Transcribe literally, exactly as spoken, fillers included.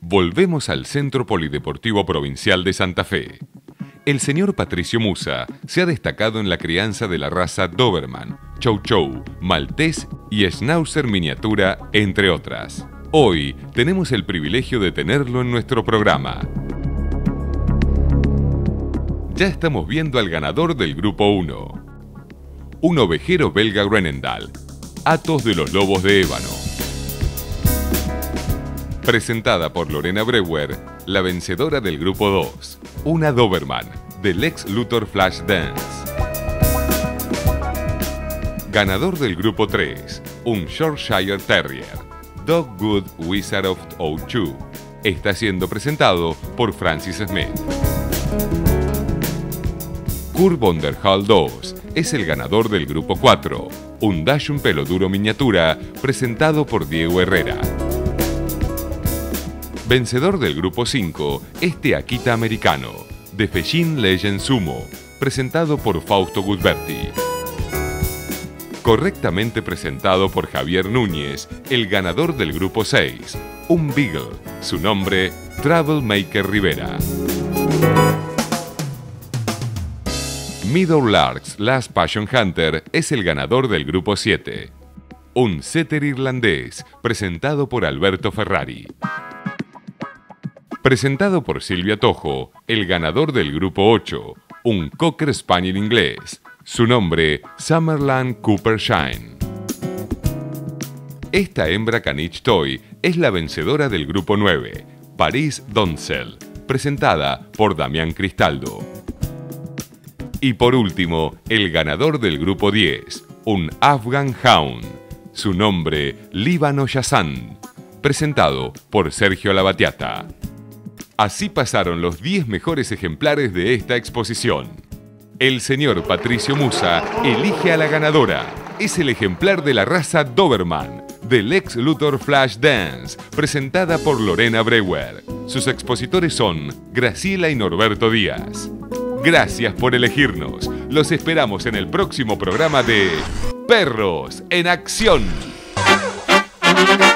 Volvemos al Centro Polideportivo Provincial de Santa Fe. El señor Patricio Musa se ha destacado en la crianza de la raza Doberman, Chow Chow, Maltés y Schnauzer miniatura, entre otras. Hoy tenemos el privilegio de tenerlo en nuestro programa. Ya estamos viendo al ganador del Grupo uno. Un ovejero belga Groenendael, Athos de los Lobos de Ébano. Presentada por Lorena Brewer, la vencedora del Grupo dos, una Doberman, del Lex Luthor Flash Dance. Ganador del Grupo tres, un Yorkshire Terrier, Dogwood Wizard of Ochu. Está siendo presentado por Francis Smith. Kurt Vonderhaal dos es el ganador del Grupo cuatro, un Dachshund peloduro miniatura, presentado por Diego Herrera. Vencedor del Grupo cinco, este Akita americano, de Fechin Legend Sumo, presentado por Fausto Gutberti. Correctamente presentado por Javier Núñez, el ganador del Grupo seis, un Beagle, su nombre, Troublemaker Rivera. Meadow Larks Last Passion Hunter es el ganador del Grupo siete, un Setter irlandés, presentado por Alberto Ferrari. Presentado por Silvia Tojo, el ganador del Grupo ocho, un Cocker Spaniel inglés. Su nombre, Summerland Cooper Shine. Esta hembra caniche toy es la vencedora del Grupo nueve, Paris Donzel, presentada por Damián Cristaldo. Y por último, el ganador del Grupo diez, un Afghan Hound. Su nombre, Líbano Yazan, presentado por Sergio Labatiata. Así pasaron los diez mejores ejemplares de esta exposición. El señor Patricio Musa elige a la ganadora. Es el ejemplar de la raza Doberman, del Lex Luthor Flash Dance, presentada por Lorena Brewer. Sus expositores son Graciela y Norberto Díaz. Gracias por elegirnos. Los esperamos en el próximo programa de Perros en Acción.